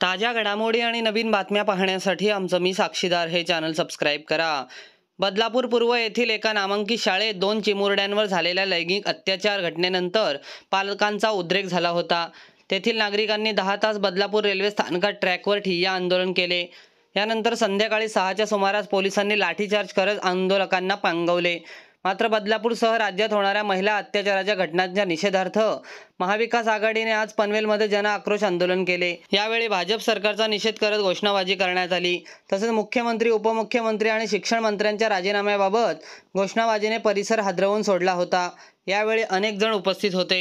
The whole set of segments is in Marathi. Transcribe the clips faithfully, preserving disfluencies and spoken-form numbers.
ताज्या घडामोडी आणि नवीन बातम्या पाहण्यासाठी आमचं मी साक्षीदार हे चॅनल सबस्क्राइब करा। बदलापूर पूर्व येथील एका नामांकित शाळेत दोन चिमुरड्यांवर झालेल्या लैंगिक अत्याचार घटनेनंतर पालकांचा उद्रेक झाला होता। तेथील नागरिकांनी दहा तास बदलापूर रेल्वे स्थानकात ट्रॅकवर ठिय्या आंदोलन केले। यानंतर संध्याकाळी सहाच्या सुमारास पोलिसांनी लाठीचार्ज करत आंदोलकांना पांगवले। मात्र बदलापूरसह राज्यात होणाऱ्या महिला अत्याचाराच्या घटनांच्या निषेधार्थ महाविकास आघाडीने आज पनवेलमध्ये जन आक्रोश आंदोलन केले। यावेळी भाजप सरकारचा निषेध करत घोषणाबाजी करण्यात आली। तसेच मुख्यमंत्री, उपमुख्यमंत्री आणि शिक्षण मंत्र्यांच्या राजीनाम्याबाबत घोषणाबाजीने परिसर हादरवून सोडला होता। यावेळी अनेक जण उपस्थित होते।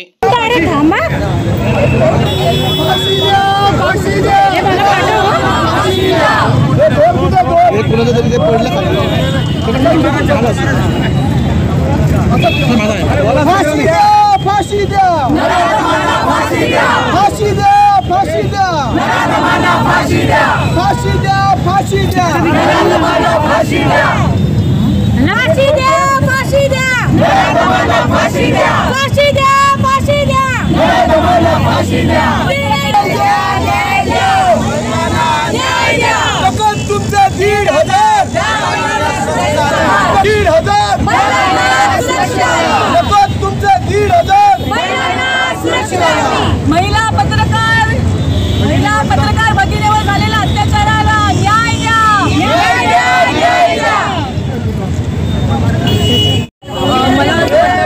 फाशी द्या, फाशी द्या, फाशी द्या, फाशी द्या, फाशी द्या, फाशी द्या, फाशी द्या, फाशी द्या, फाशी द्या, फाशी द्या, फाशी द्या, फाशी द्या, फाशी द्या, फाशी द्या, तुमचा दीड हजार दीड हजार तुमचा दीड हजार महिला पत्रकार महिला पत्रकार भगिनीवर झालेल्या अत्याचाराला न्याय द्या। मला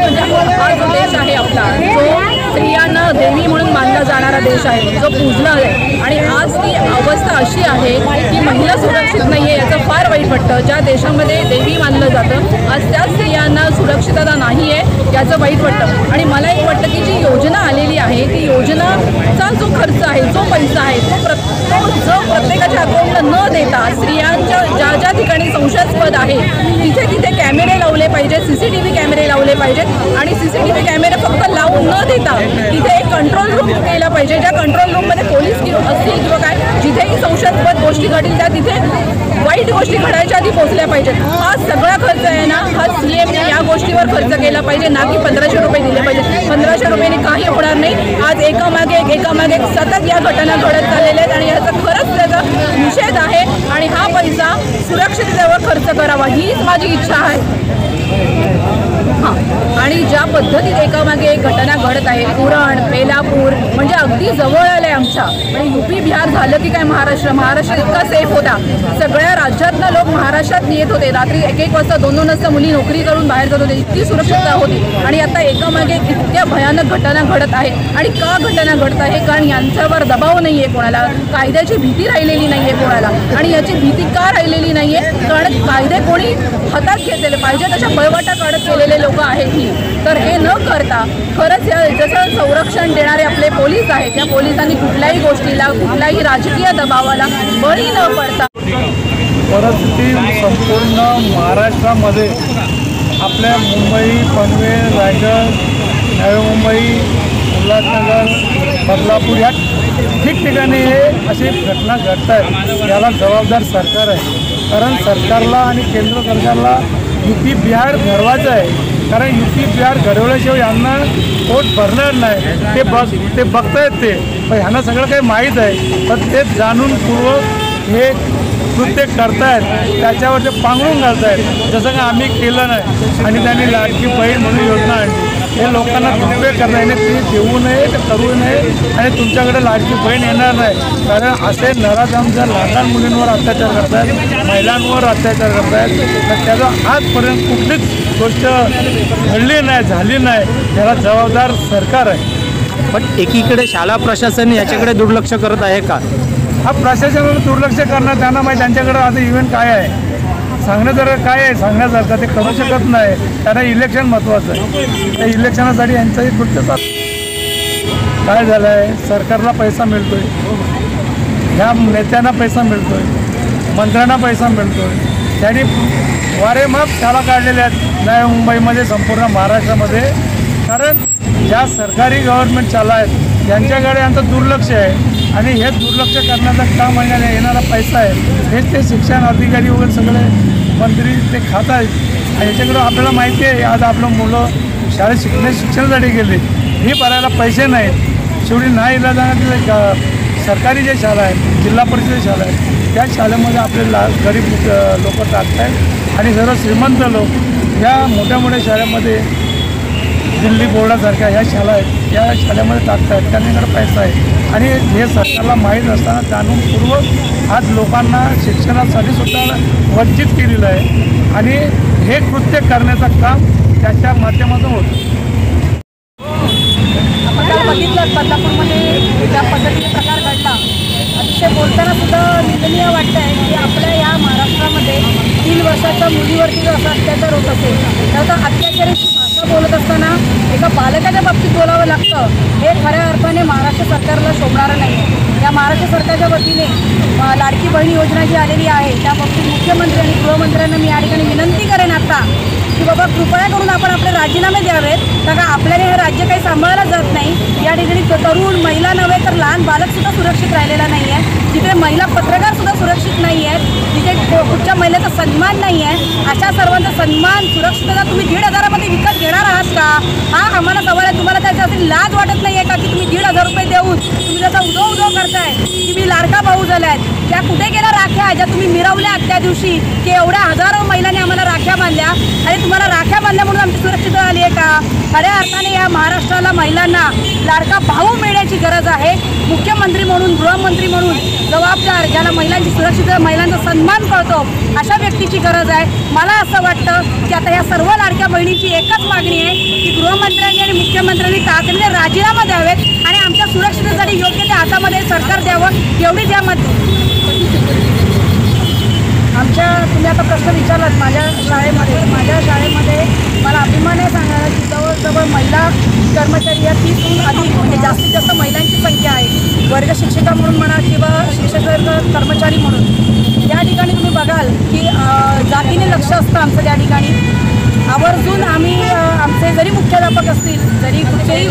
हा जो देश आहे आपला, जो स्त्रियांना देवी म्हणून मानला जाणारा देश आहे, जो पूजला आहे, आणि आज ती अवस्था अशी आहे की महिला सुरक्षित नाही आहे। याचं फार वाईट वाटतं। ज्या देशामध्ये देवी मानलं जातं, आज त्या स्त्रियांना सुरक्षितता नाही आहे, याचं वाईट वाटतं। आणि मला एक वाटतं की जी योजना आलेली आहे, ती योजनाचा जो खर्च आहे, जो पैसा आहे, तो प्रत्येक जो प्रत्येकाच्या अकाउंटला न देता स्त्रियांच्या ज्या ज्या ठिकाणी संशयास्पद आहे तिथे तिथे कॅमेरे लावले पाहिजेत, सी सी टी व्ही कॅमेरे लावले पाहिजेत। आणि सी सी टी व्ही कॅमेरे फक्त लावून न देता तिथे एक कंट्रोल रूम केला पाहिजे, ज्या कंट्रोल रूममध्ये पोलीस किंवा असतील किंवा काय, जिथेही संशयास्पद गोष्टी घडतील त्या तिथे वाईट गोष्टी घडायच्या आधी पोहोचल्या पाहिजेत। हा सगळा खर्च आहे ना, हा सी एमने या गोष्टीवर खर्च केला पाहिजे, ना की पंधराशे रुपये दिले पाहिजे। पंधराशे रुपयाने काही होणार नाही। आज एकामागे एक एकामागे एक सतत या घटना घडत चाललेल्या आहेत आणि याचा खरंच त्याचा निषेध आहे। आणि हा पैसा सुरक्षिततेवर खर्च करावा हीच माझी इच्छा आहे। हां, आणि ज्या पद्धतीत एकामागे एक घटना घडत आहे, उरण, बेलापूर, म्हणजे अगदी जवळ आलंय आमच्या। आणि युपी बिहार झालं की काय महाराष्ट्र महाराष्ट्र इतका सेफ होता, सगळ्या राज्यातनं लोक महाराष्ट्रात येत होते। रात्री एक एक वाजता दोन दोन वाजता मुली नोकरी करून बाहेर जात होते, इतकी सुरक्षितता होती। आणि आता एकामागे इतक्या भयानक घटना घडत आहे। आणि का घटना घडत आहे? कारण यांच्यावर दबाव नाही आहे कोणाला, कायद्याची भीती राहिलेली नाही आहे कोणाला। आणि याची भीती का राहिलेली नाही आहे? कारण कायदे कोणी हातात घेतलेले पाहिजे तशा बळवाटा काढत गेलेले लोक आहेत ही। तर हे न करता खरंच या जसं संरक्षण देणारे आपले पोलीस आहेत, त्या पोलिसांनी कुठल्याही गोष्टीला, कुठल्याही राजकीय दबावाला बळी न पडता, परिस्थिती संपूर्ण महाराष्ट्रामध्ये आपल्या मुंबई, पनवेल, रायगड, नवी मुंबई, उल्हासनगर, बदलापूर या ठिकठिकाणी हे अशी घटना घडत आहेत। याला जबाबदार सरकार आहे। कारण सरकारला आणि केंद्र सरकारला यू पी बिहार घडवायचं आहे। कारण यू पी बिहार घडवल्याशिवाय यांना पोट भरणार नाही। ते बघ ते बघतायत ते, पण ह्यांना सगळं काही माहीत आहे, पण ते जाणूनपूर्वक हे कृत्य करतायत, त्याच्यावर ते पांघरून घालतायत। जसं का आम्ही केलं नाही आणि त्यांनी लाडकी बहीण म्हणून योजना आणली। हे लोकांना दुर्बे करता येणे, ते देऊ नये, ते करू नये, आणि तुमच्याकडे लाडकी बहीण येणार नाही। कारण असे नराधम जर लहान मुलींवर अत्याचार करत आहेत, महिलांवर अत्याचार करत आहेत, तर त्याचा आजपर्यंत कुठलीच गोष्ट घडली नाही, झाली नाही। त्याला जबाबदार सरकार आहे। पण एकीकडे शाळा प्रशासन याच्याकडे दुर्लक्ष करत आहे का? हा प्रशासनाला दुर्लक्ष करणं त्यांना माहीत, त्यांच्याकडे आता इव्हेंट काय आहे सांगण्यासारखं काय आहे, सांगण्यासारखं ते करू शकत नाही। त्यांना इलेक्शन महत्त्वाचं आहे। त्या इलेक्शनासाठी यांचाही कृत्य काय झालं आहे, सरकारला पैसा मिळतो आहे, ह्या नेत्यांना पैसा मिळतो आहे, मंत्र्यांना पैसा मिळतो आहे। त्यांनी वारेमाप शाळा काढलेल्या आहेत नवी मुंबईमध्ये, संपूर्ण महाराष्ट्रामध्ये। कारण ज्या सरकारी गव्हर्नमेंट शाळा आहेत त्यांच्याकडे यांचं दुर्लक्ष आहे। आणि हे दुर्लक्ष करण्याचा का महिन्याने येणारा पैसा आहे, हेच ते शिक्षण अधिकारी वगैरे सगळे मंत्री ते खात आहेत। आणि याच्याकडं आपल्याला माहिती आहे, आज आपलं मुलं शाळेत शिकण्या शिक्षणासाठी गेले, ही भरायला पैसे नाहीत। शेवटी नाही इलाजाने सरकारी ज्या शाळा आहेत, जिल्हा परिषद शाळा आहेत, त्या शाळेमध्ये आपले ला गरीब लोक टाकत आहेत आणि सर्व श्रीमंत लोक या मोठ्या मोठ्या शाळेमध्ये दिल्ली बोर्डासारख्या ह्या शाळा आहेत या शाळेमध्ये टाकत आहेत. त्यांच्याकडे पैसा आहे आणि हे सरकारला माहीत असताना जाणूनपूर्वक आज लोकांना शिक्षणासाठी सुद्धा वंचित केलेलं आहे आणि हे कृत्य करण्याचं काम त्याच्या माध्यमातून होतं. आपण काल बघितलं बदलापूरमध्ये ज्या पद्धतीने प्रकार घडला, अतिशय बोलताना सुद्धा निंदनीय वाटतं आहे की आपल्या या महाराष्ट्रामध्ये तीन वर्षाच्या मुलीवरती जर असा अत्याचार होत असेल तर अत्याचाराची भाषा बोलत असताना एका बालकाच्या बाबतीत बोलावं लागतं, हे खऱ्या अर्थाने महाराष्ट्र सरकारला शोभणारं नाही आहे. या महाराष्ट्र सरकारच्या वतीने लाडकी बहीण योजना जी आलेली आहे त्या बाबतीत मुख्यमंत्री आणि गृहमंत्र्यांना मी या ठिकाणी विनंती करेन आता की बाबा कृपया करून आपण आपले राजीनामे द्यावेत, कारण आपल्याने हे राज्य काही सांभाळलं जात नाही. या ठिकाणी तरुण महिला नव्हे तर लहान बालकसुद्धा सुरक्षित राहिलेला नाही आहे. तिथे महिला पत्रकारसुद्धा सुरक्षित नाही आहेत. तिथे कुठच्या महिलेचा सन्मान नाही आहे. अशा सर्वांचा सन्मान सुरक्षितता तुम्ही दीड हजारामध्ये विकत घेणार आहात का? हा आम्हाला सवाल आहे. तुम्हाला त्याच्यासाठी लाज वाटत नाही आहे का की तुम्ही दीड हजार रुपये देऊन तुम्ही त्याचा उदो उदो करताय की मी लाडका भाऊ झाला आहे. त्या कुठे गेल्या राख्या ज्या तुम्ही मिरवल्या त्या दिवशी की एवढ्या हजारो महिलांनी आम्हाला राख्या बांधल्या आणि तुम्हाला राख्या बांधल्या म्हणून आमची सुरक्षितता आली आहे का? खऱ्या अर्थाने या महाराष्ट्राला महिलांना लाडका भाऊ मिळण्याची गरज आहे. मुख्यमंत्री म्हणून गृहमंत्री म्हणून जबाबदार ज्याला महिलांची सुरक्षितता महिलांचा सन्मान कळतो अशा व्यक्तीची गरज आहे. मला असं वाटतं की आता या सर्व लाडक्या बहिणीची एकच मागणी आहे की गृहमंत्र्यांनी आणि मुख्यमंत्र्यांनी तातडीने राजीनामा द्यावेत आणि आमच्या सुरक्षिततेसाठी योग्य त्या हातामध्ये सरकार द्यावं एवढीच यामध्ये आमच्या तुम्ही आता प्रश्न विचारलात. माझ्या शाळेमध्ये माझ्या शाळेमध्ये मला अभिमान आहे सांगायला की जवळजवळ महिला कर्मचारी या तीसहून अधिक म्हणजे जास्तीत जास्त महिलांची संख्या आहे. वर्ग शिक्षिका म्हणून म्हणा किंवा शिक्षक कर्मचारी म्हणून या ठिकाणी तुम्ही बघाल की जातीने लक्ष असतं आमचं त्या ठिकाणी. आवर्जून आम्ही आमचे जरी मुख्याध्यापक असतील जरी कुठचेही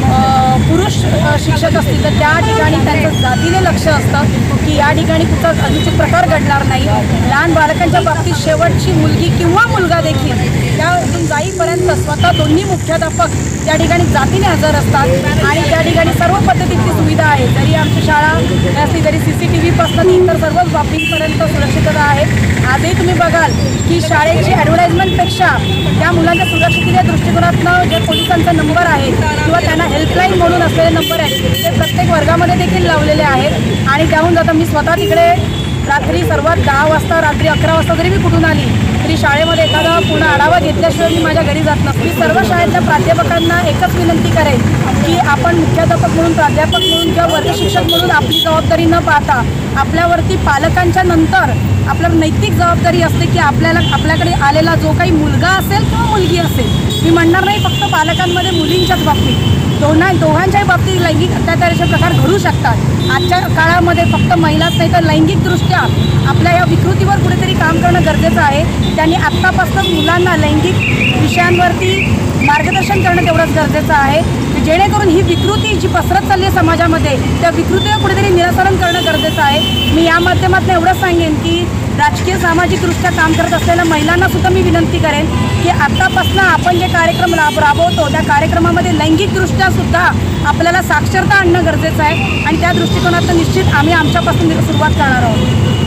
पुरुष शिक्षक असतील तर त्या ठिकाणी त्यांचं जातीने लक्ष असतं की या ठिकाणी कुठचा अनुचित प्रकार घडणार नाही. लहान बालकांच्या बाबतीत शेवटची मुलगी किंवा मुलगा देखील त्यातून जाईपर्यंत स्वतः दोन्ही मुख्याध्यापक त्या ठिकाणी जातीने हजर असतात आणि त्या ठिकाणी सर्व पद्धतीची सुविधा आहे. जरी आमची शाळा असली तरी सी सी टी व्हीपासून इतर सर्वच बाबतींपर्यंत सुरक्षितता आहे. आजही तुम्ही बघाल की शाळेची ॲडव्हर्टाईजमेंटपेक्षा त्या मुलांच्या सुरक्षिततेच्या दृष्टिकोनातनं जे पोलिसांचा नंबर आहे किंवा त्यांना हेल्पलाईन म्हणून असलेले नंबर आहेत ते प्रत्येक वर्गामध्ये देखील लावलेले आहेत. आणि त्याहून जाता मी स्वतः तिकडे रात्री सर्वात दहा वाजता रात्री अकरा वाजता जरी मी कुठून आली तरी शाळेमध्ये एखादा पूर्ण आढावा घेतल्याशिवाय मी माझ्या घरी जात नसते. मी सर्व शाळेतल्या प्राध्यापकांना एकच विनंती करेन की आपण मुख्याध्यापक म्हणून प्राध्यापक म्हणून किंवा वर्ग शिक्षक म्हणून आपली जबाबदारी न पाहता आपल्यावरती पालकांच्या नंतर आपल्याला नैतिक जबाबदारी असते की आपल्याला आपल्याकडे आलेला जो काही मुलगा असेल किंवा मुलगी असेल, मी म्हणणार नाही फक्त पालकांमध्ये मुलींच्याच बाबतीत, दोन्हा दोघांच्याही बाबतीत लैंगिक अत्याचाराचे प्रकार घडू शकतात. आजच्या काळामध्ये फक्त महिलाच नाही तर लैंगिकदृष्ट्या आपल्या या विकृतीवर कुठेतरी काम करणं गरजेचं आहे. त्यांनी आत्तापासून मुलांना लैंगिक विषयांवरती मार्गदर्शन करणं तेवढंच गरजेचं आहे जेणेकरून ही विकृती जी पसरत चालली आहे समाजामध्ये त्या विकृतीवर कुठेतरी निराकरण करणं गरजेचं आहे. मी या माध्यमातून एवढंच सांगेन की राजकीय सामाजिकदृष्ट्या काम करत असलेल्या महिलांना सुद्धा मी विनंती करेन की आत्तापासून आपण जे कार्यक्रम राब राबवतो त्या कार्यक्रमामध्ये लैंगिकदृष्ट्या सुद्धा आपल्याला साक्षरता आणणं गरजेचं आहे आणि त्या दृष्टिकोनातून निश्चित आम्ही आमच्यापासून सुरुवात करणार आहोत.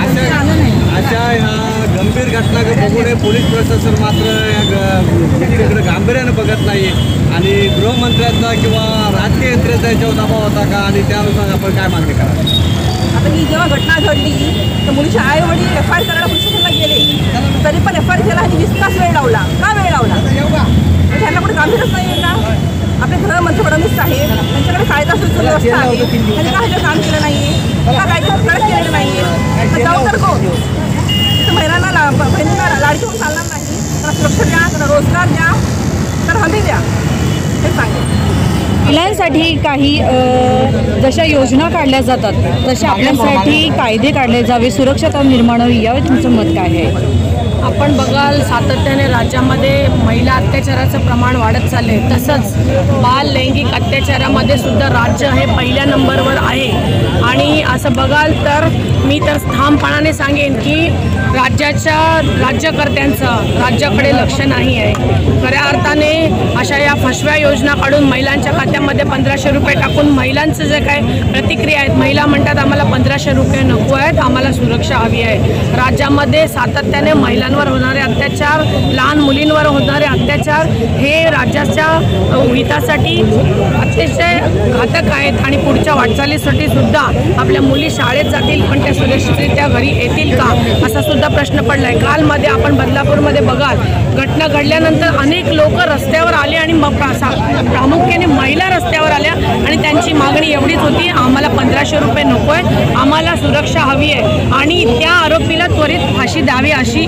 अशा ह्या गंभीर घटना बघून पोलीस प्रशासन मात्र याकडे गांभीर्यानं बघत नाही आणि गृहमंत्र्यांचा किंवा राजकीय यंत्रणेचा याच्यावर दबाव होता का आणि त्यानुसार आपण काय मागणी करा? आता ही जेव्हा घटना घडली तर मुलीचे आई वडील एफ आय आर करायला पोलीस स्टेशनला गेले तरी पण एफ आय आर केला आणि वीस तास वेळ लावला. का वेळ लावला? त्यांना कुठे गांभीरच नाही आहे का? आपले गृहमंत्री फडणवीस साहेब त्यांच्याकडे कायदा सुव्यवस्था आहे, त्यांनी का हे काम केलं नाही आहे? का कायदा कडक केलेलं नाही आहे? जाऊ तर कोण तर महिलांना ला बहिणींना लाडकी होऊन चालणार नाही. त्यांना सुरक्षा द्या, त्यांना रोजगार द्या, तर हमी द्या हे सांगेल. महिलांसाठी काही जशा योजना काढल्या जातात तशा आपल्यासाठी कायदे काढले जावे, सुरक्षता निर्माण व्हावी, यावे तुमचं मत काय आहे? आपण बघाल सातत्याने राज्यामध्ये महिला अत्याचाराचं प्रमाण वाढत चालले आहे. तसंच बाल लैंगिक अत्याचारामध्ये सुद्धा राज्य हे पहिल्या नंबरवर आहे आणि असं बघाल तर मी तर ठामपणाने सांगेन की राज्याच्या राज्यकर्त्यांचं राज्याकडे लक्ष नाही आहे. खऱ्या अर्थाने अशा या फसव्या योजना काढून महिलांच्या खात्यामध्ये पंधराशे रुपये टाकून महिलांचं जे काय प्रतिक्रिया आहेत, महिला म्हणतात आम्हाला पंधराशे रुपये नको आहेत, आम्हाला सुरक्षा हवी आहे. राज्यामध्ये सातत्याने महिलांवर होणारे अत्याचार, लहान मुलींवर होणारे अत्याचार हे राज्याच्या हितासाठी अतिशय घातक आहेत आणि पुढच्या वाटचालीसाठी सुद्धा आपल्या मुली शाळेत जातील पण त्या सुरक्षितरित्या घरी येतील का असा सुद्धा प्रश्न पडला आहे. कालमध्ये आपण बदलापूरमध्ये बघाल घटना घडल्यानंतर अनेक लोक रस्त्यावर आले आणि प्रामुख्याने महिला रस्त्यावर आल्या आणि त्यांची मागणी एवढीच होती, आम्हाला पंधराशे रुपये नको आहेत, आम्हाला सुरक्षा हवी आहे आणि त्या आरोपीला त्वरित फाशी द्यावी अशी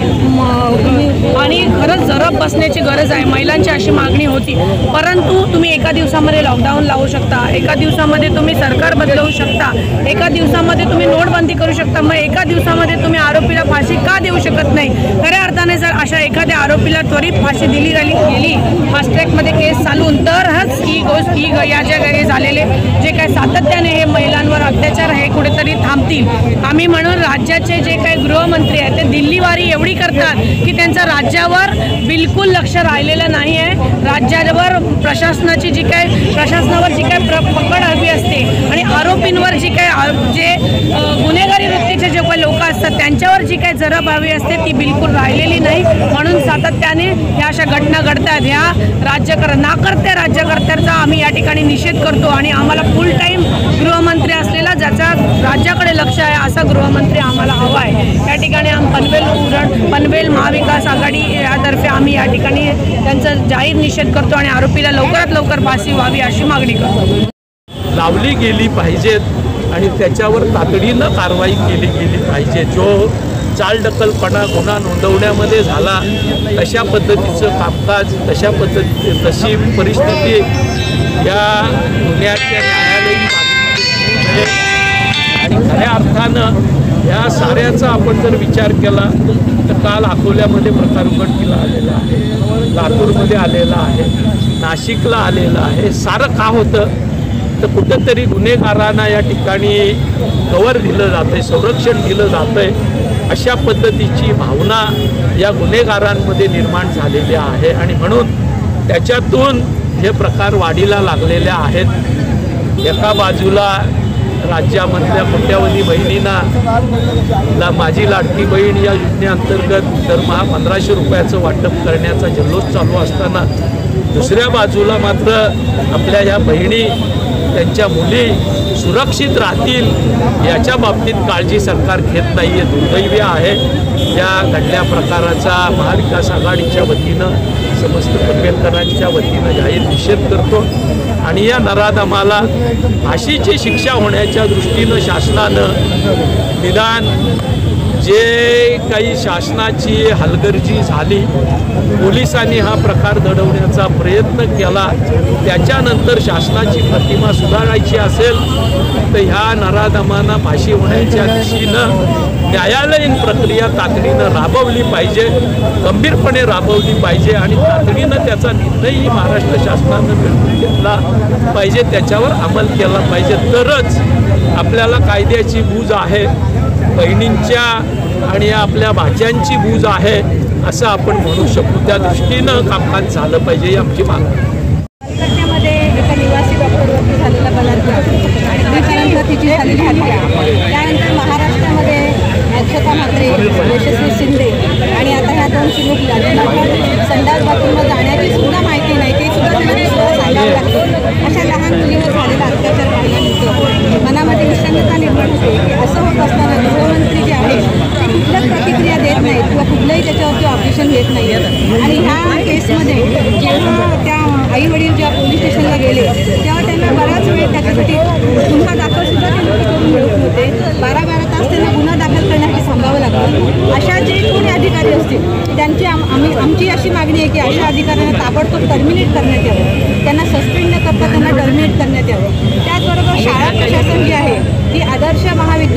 आणि खरंच जरब बसण्याची गरज आहे. महिलांची अशी मागणी होती. परंतु तुम्ही एका दिवसामध्ये लॉकडाऊन लावू शकता, एका दिवसामध्ये तुम्ही सरकार बदलवू शकता, एका दिवसामध्ये तुम्ही नोटबंदी करू शकता, मग एका दिवसामध्ये तुम्ही आरोपीला फाशी का देऊ शकत नाही? खऱ्या अर्थाने जर अशा एखाद्या आरोपीला त्वरित फाशी दिली गेली गेली फास्ट ट्रॅकमध्ये केस चालवून तरच ही गोष्ट ही या ज्या काही झालेले जे काय सातत्याने हे महिलांवर अत्याचार हे कुठेतरी थांबतील. आम्ही म्हणून राज्याचे जे काही गृहमंत्री आहेत ते दिल्लीवारी एवढी करतात की त्यांचं राज्यावर बिलकुल लक्ष राहिलेलं नाही आहे. राज्यावर प्रशासनाची जी काय प्रशासनावर जी काय प्र पकड हवी असते आणि आरोपींवर जी काय जे गुन्हेगारी वृत्तीचे जे काही लोक असतात त्यांच्यावर जी काही जरब हवी असते ती बिलकुल राहिलेली नाही. म्हणून सातत्याने ह्या अशा घटना घडतात. ह्या राज्यकर नाकर्त्या राज्यकर्त्यांचा आम्ही या ठिकाणी निषेध करतो आणि आम्हाला फुल टाईम गृहमंत्री असलेला ज्याचा राज्याकडे लक्ष आहे असा गृहमंत्री आम्हाला हवा आहे. या ठिकाणी आम पनवेल उरण पनवेल महाविकास आघाडी यातर्फे आम्ही या ठिकाणी त्यांचा जाहीर निषेध करतो आणि आरोपीला लवकरात लवकर फाशी व्हावी अशी मागणी करतो. लावली गेली पाहिजेत आणि त्याच्यावर तातडीनं कारवाई केली गेली पाहिजे. जो चालढकलपणा गुन्हा नोंदवण्यामध्ये झाला तशा पद्धतीचं कामकाज तशा पद्धती तशी परिस्थिती या गुन्ह्याच्या न्यायालयीन बाबीमध्ये आणि खऱ्या अर्थानं या साऱ्याचा आपण जर विचार केला तर काल अकोल्यामध्ये प्रकार उघडकीला आलेला आहे, लातूरमध्ये आलेला आहे, नाशिकला आलेला आहे. सारं का होतं तर कुठंतरी गुन्हेगारांना या ठिकाणी कव्हर दिलं जातं आहे, संरक्षण दिलं जातं आहे अशा पद्धतीची भावना या गुन्हेगारांमध्ये निर्माण झालेली आहे आणि म्हणून त्याच्यातून हे प्रकार वाढीला लागलेले आहेत. एका बाजूला राज्यामधल्या कोट्यावधी बहिणींना माझी लाडकी बहीण या योजनेअंतर्गत दरमहा पंधराशे रुपयाचं वाटप करण्याचा जल्लोष चालू असताना दुसऱ्या बाजूला मात्र आपल्या ह्या बहिणी त्यांच्या मुली सुरक्षित राहतील याच्या बाबतीत काळजी सरकार घेत नाही आहे. दुर्दैवी आहे. या घडल्या प्रकाराचा महाविकास आघाडीच्या वतीनं समस्त पनवेलकरांच्या वतीनं जाहीर निषेध करतो आणि या नराधमाला फाशीची शिक्षा होण्याच्या दृष्टीनं शासनानं निदान जे काही शासनाची हलगर्जी झाली, पोलिसांनी हा प्रकार दडवण्याचा प्रयत्न केला, त्याच्यानंतर शासनाची प्रतिमा सुधारायची असेल तर ह्या नराधमांना फाशी होण्याच्या दिशेनं न्यायालयीन प्रक्रिया तातडीनं राबवली पाहिजे, गंभीरपणे राबवली पाहिजे आणि तातडीनं त्याचा निर्णयही महाराष्ट्र शासनानं मिळवून घेतला पाहिजे, त्याच्यावर अंमल केला पाहिजे. तरच आपल्याला कायद्याची बूज आहे, बहिणींच्या आणि आपल्या भाच्यांची बूज आहे असं आपण म्हणू शकतो. त्या दृष्टीनं कामकाज झालं पाहिजे ही आमची मागणी. कलकत्त्यामध्ये एका निवासी डॉक्टरवरती झालेला बलात्कार आणि त्याच्यानंतर तिची झालेली हत्या, त्यानंतर महाराष्ट्रामध्ये अक्षता म्हात्रे, यशस्वी शिंदे आणि आता ह्या दोन चिमुकल्या ज्यांना पण संडास बाथरूमला जाण्याची सुद्धा माहिती नाही, ते सुद्धा त्यांना सुद्धा सांगावं लागतं. अशा लहान मुलीवर झालेला अत्याचार पाहिल्यानंतर मनामध्ये विषंगता निर्माण होते की असं होत असताना गृहमंत्री जे आहे ते कुठल्याच प्रतिक्रिया देत नाहीत किंवा कुठलंही त्याच्यावरती ऑपरेशन घेत नाही. आणि ह्या केसमध्ये जेव्हा त्या आई वडील जेव्हा पोलीस स्टेशनला गेले तेव्हा त्यांना बराच वेळ त्याच्यासाठी गुन्हा दाखलसुद्धा ते लोक करून मिळत नव्हते. बारा बारा तास त्यांना गुन्हा दाखल करण्यासाठी थांबावं लागतं. अशा जे कोणी अधिकारी असतील त्यांची आम आम्ही आमची अशी मागणी आहे की अशा अधिकाऱ्यांना ताबडतोब टर्मिनेट करण्यात यावं, त्यांना सस्पेंड न करता त्यांना टर्मिनेट करण्यात यावं. त्याचबरोबर शाळा प्रशासन जे आहे ती आदर्श महाविद्यालय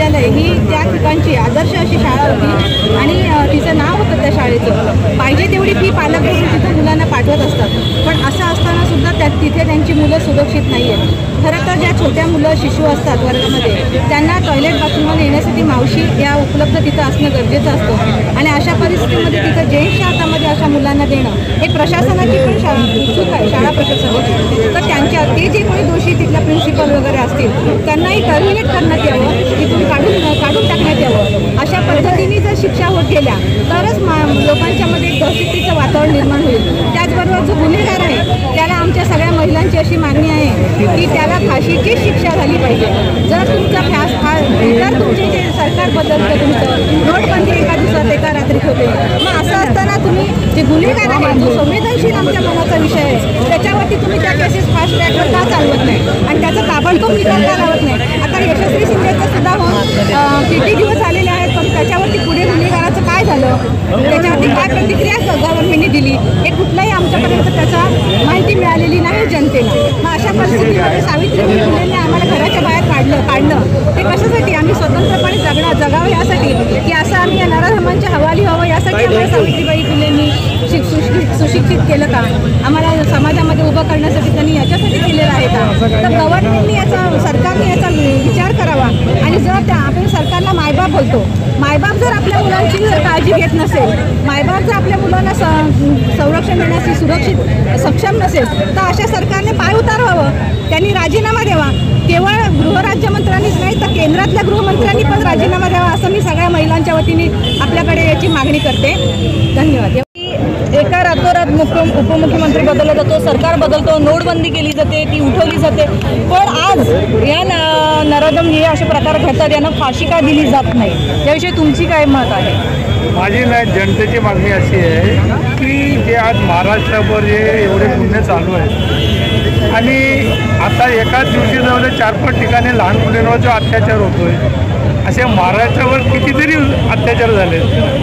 विद्यालय ही त्या ठिकाणची आदर्श अशी शाळा होती आणि अ, तिचं नाव होतं त्या शाळेचं. पाहिजे तेवढी फी पालक घेऊन तिथं मुलांना पाठवत असतात, पण असं असताना सुद्धा त्या तिथे त्यांची मुलं सुरक्षित नाही आहेत. खरं तर ज्या छोट्या मुलं शिशु असतात वर्गामध्ये त्यांना टॉयलेट बाथरूमला येण्यासाठी मावशी या उपलब्ध तिथं असणं गरजेचं असतं आणि अशा परिस्थितीमध्ये तिथं जेंट्सच्या हातामध्ये अशा मुलांना देणं हे प्रशासनाची पण शा चूक आहे, शाळा प्रशासनाची. तर त्यांच्या ते जे कोणी दोषी तिथल्या प्रिन्सिपल वगैरे असतील त्यांनाही टर्मिनेट करण्यात यावं, तिथून काढून काढून टाकण्यात यावं. अशा पद्धतीने जर शिक्षा होत गेल्या तरच मा लोकांच्यामध्ये एक दहशतीचं वातावरण निर्माण होईल. त्याचबरोबर जो गुन्हेगार आहे त्याला आमच्या सगळ्या महिलांची अशी मागणी आहे की त्याला फाशीची शिक्षा झाली पाहिजे. जर तुमचा फ्यास हा जर तुमचे जे सरकार बदलतं तुमचं नोटबंदी एका दिवसात एका रात्रीत होते, मग असं असताना तुम्ही जे गुन्हेगार आहे जो संवेदनशील आमच्या मनाचा विषय आहे त्याच्यावरती तुम्ही त्या केसेस फास्ट ट्रॅकवर का चालवत नाही आणि त्याचा ताबडतोब निकाल का लावत नाही. आता यशस्वी शिंदेचं सुद्धा होऊन किती दिवस आलेले आहेत, पण त्याच्यावरती पुढे गुन्हेगाराचं काय झालं, त्याच्यावरती काय प्रतिक्रिया गव्हर्नमेंटने दिली हे कुठलाही आमच्यापर्यंत त्याचा माहिती मिळालेली नाही जनतेला. मग अशा परिस्थितीमध्ये सावित्रीबाई फुलेंनी आम्हाला घराच्या बाहेर काढलं काढलं ते कशासाठी? आम्ही स्वतंत्रपणे जगणं जगावं यासाठी की असं आम्ही या नराधमांच्या हवाली व्हावं यासाठी आम्हाला सावित्रीबाई फुलेंनी शिक सुशिक्षित सुशिक्षित केलं का? आम्हाला समाजामध्ये उभं करण्यासाठी त्यांनी याच्यासाठी केलेलं आहे का? तर गव्हर्नमेंटनी याचा सरकारने याचा विचार करावा आणि जर त्या आपण सरकारला मायबाप बोलतो, मायबाप जर आपल्या मुलांची जर काळजी घेत नसेल, मायबाप जर आपल्या मुलांना संरक्षण देण्याची सुरक्षित सक्षम नसेल तर अशा सरकारने पाय उतारवावं, त्यांनी राजीनामा द्यावा. केवळ गृहराज्यमंत्र्यांनीच नाही तर केंद्रातल्या गृहमंत्र्यांनी पण राजीनामा द्यावा असं मी सगळ्या महिलांच्या वतीने आपल्याकडे याची मागणी करते. धन्यवाद. एका रातोरात मुख्य उपमुख्यमंत्री बदलला जातो, सरकार बदलतो, नोटबंदी केली जाते, ती उठवली जाते, पण आज या न नराधम हे असे प्रकार घडतात यांना फाशी का दिली जात नाही याविषयी तुमची काय मत आहे? माझी नाही जनतेची मागणी अशी आहे की जे आज महाराष्ट्रावर जे एवढे गुन्हे चालू आहेत आणि आता एकाच दिवशी जवळ चार पाच ठिकाणी लहान मुलांवर जो अत्याचार होतोय, असे महाराष्ट्रावर कितीतरी अत्याचार झाले,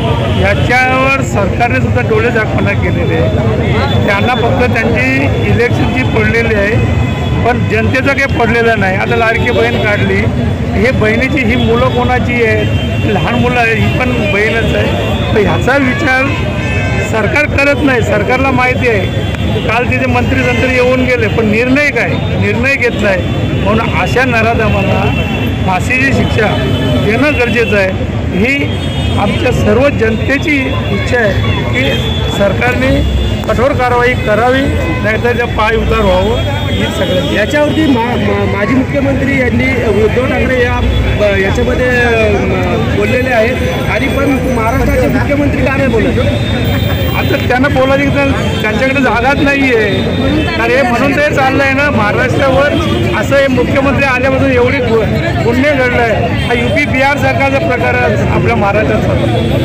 याच्यावर सरकारने सुद्धा डोळे झाकपणा केलेले आहे. त्यांना फक्त त्यांची इलेक्शनची पडलेली आहे पण जनतेचं काही पडलेलं नाही. आता लाडकी बहीण काढली, हे बहिणीची ही मुलं कोणाची आहे? लहान मुलं आहे, ही पण बहीणच आहे. तर ह्याचा विचार सरकार करत नाही. सरकारला माहिती आहे काल तिथे मंत्री संत्री येऊन गेले पण निर्णय काय निर्णय घेत नाही. म्हणून अशा नराधमांना फाशीची शिक्षा देणं गरजेचं आहे. ही आमच्या सर्व जनतेची इच्छा आहे की सरकारने कठोर कारवाई करावी, नाहीतर त्या पाय उतार व्हावं. ही सगळं याच्यावरती मा मा- माजी मुख्यमंत्री यांनी उद्धव ठाकरे या ब- याच्यामध्ये म, बोललेले आहेत आणि पण महाराष्ट्राचे मुख्यमंत्री का नाही बोलत? आता त्यांना बोलायची तर त्यांच्याकडे जागाच नाही आहे. तर हे म्हणून ते चाललं आहे ना महाराष्ट्रावर असं हे मुख्यमंत्री आल्यापासून एवढी गु गुन्हे घडलं आहे. हा यू पी बिहार सरकारचा प्रकार आहे आपल्या महाराष्ट्रात.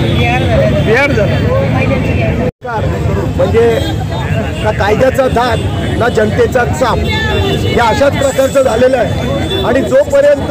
बिहार झालं म्हणजे ना कायद्याचा धाक ना जनतेचा चाप या अशाच प्रकारचं झालेलं आहे. आणि जोपर्यंत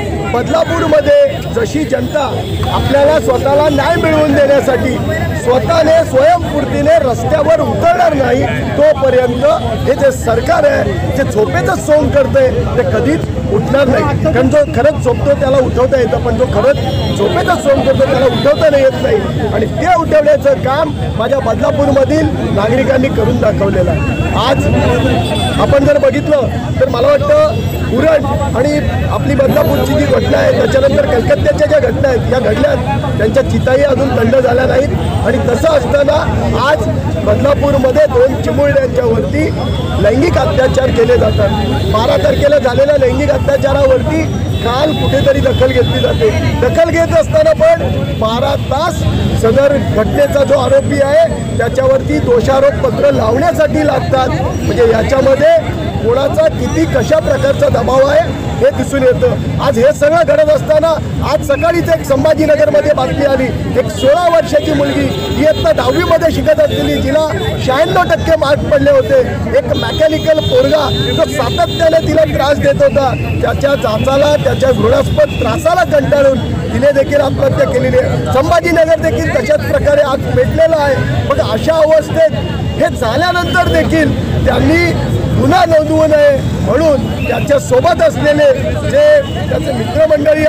बदलापूरमध्ये जशी जनता आपल्याला स्वतःला न्याय मिळवून देण्यासाठी स्वतःने स्वयंस्फूर्तीने रस्त्यावर उतरणार नाही तोपर्यंत हे जे सरकार आहे जे झोपेचं सोंग करते ते कधीच उठणार नाही. कारण जो खरंच झोपतो त्याला उठवता येतं, पण जो खरंच झोपेचं सोंग करतो त्याला उठवता नाही येत नाही. आणि ते उठवण्याचं काम माझ्या बदलापूरमधील नागरिकांनी करून दाखवलेलं आहे. आज आपण जर बघितलं तर मला वाटतं उरण आणि आपली बदलापूरची जी घटना आहे त्याच्यानंतर कलकत्त्याच्या ज्या घटना आहेत या घडल्यात, त्यांच्या चिताही अजून थंड झाल्या नाहीत. आणि तसं असताना आज बदलापूरमध्ये दोन चिमुरड्यांच्यावरती लैंगिक अत्याचार केले जातात. बारा तारखेला झालेल्या लैंगिक अत्याचारावरती काल कुठेतरी दखल घेतली जाते. दखल घेत असताना पण बारा तास सदर घटनेचा जो आरोपी आहे त्याच्यावरती दोषारोपपत्र लावण्यासाठी लागतात. म्हणजे याच्यामध्ये कोणाचा किती कशा प्रकारचा दबाव आहे हे दिसून येतं. आज हे सगळं घडत असताना आज सकाळीच एक संभाजीनगरमध्ये बातमी आली, एक सोळा वर्षाची मुलगी इयत्ता दहावीमध्ये शिकत असलेली जिला शहाण्णव टक्के मार्क पडले होते, एक मेकॅनिकल पोरगा जो सातत्याने तिला त्रास देत होता, त्याच्या जाचाला त्याच्या घृणास्पद त्रासाला कंटाळून तिने देखील आत्महत्या केलेली आहे. संभाजीनगर देखील तशाच प्रकारे आज पेटलेला आहे. मग अशा अवस्थेत हे झाल्यानंतर देखील त्यांनी गुन्हा नोंदवू नये म्हणून त्याच्यासोबत असलेले जे त्याचे मित्रमंडळी आहेत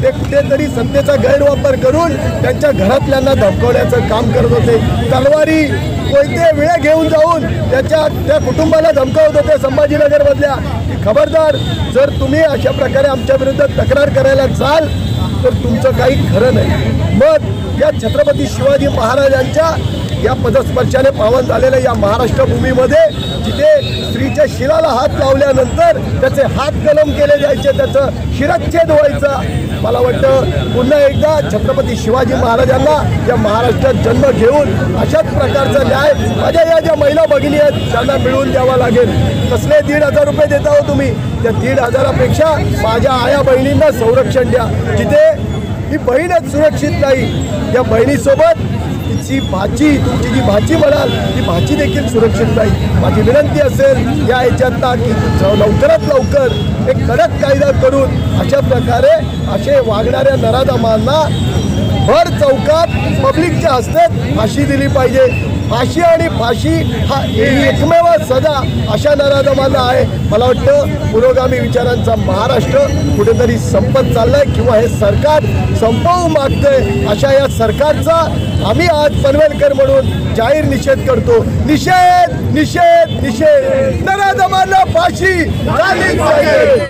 ते कुठेतरी सत्तेचा गैरवापर करून त्यांच्या घरातल्यांना धमकवण्याचं काम करत होते. तलवारी कोणते वेळ घेऊन जाऊन त्याच्या त्या कुटुंबाला धमकावत होते संभाजीनगरमधल्या. खबरदार, जर तुम्ही अशा प्रकारे आमच्या विरुद्ध तक्रार करायला जाल तर तुमचं काही खरं नाही. मग या छत्रपती शिवाजी महाराजांच्या या पदस्पर्शाने पावन झालेल्या या महाराष्ट्र भूमीमध्ये जिथे स्त्रीच्या शिराला हात लावल्यानंतर त्याचे हात कलम केले जायचे, त्याचं शिरच्छेद व्हायचा. मला वाटतं पुन्हा एकदा छत्रपती शिवाजी महाराजांना या महाराष्ट्रात जन्म घेऊन अशाच प्रकारचा न्याय माझ्या या ज्या महिला भगिनी आहेत त्यांना मिळवून द्यावा लागेल. कसले दीड हजार रुपये देता हो तुम्ही? त्या दीड हजारापेक्षा माझ्या आया बहिणींना संरक्षण द्या. जिथे ही बहीणच सुरक्षित नाही, त्या बहिणीसोबत तिची भाची, तुमची जी भाची म्हणाल ती भाची देखील सुरक्षित नाही. माझी विनंती असेल या याच्यातला की लवकरात लवकर एक कडक कायदा करून अशा प्रकारे असे वागणाऱ्या नराधमांना भर चौकात पब्लिकच्या हस्ते फाशी दिली पाहिजे. फाशी आणि फाशी हा एकमेव सजा अशा नराधमांना आहे. मला वाटतं पुरोगामी विचारांचा महाराष्ट्र कुठेतरी संपत चाललाय किंवा हे सरकार संपवू मागतंय. अशा या सरकारचा आम्ही आज पनवेलकर म्हणून जाहीर निषेध करतो. निषेध निषेध निषेध. नराधमांना फाशी झालीच पाहिजे.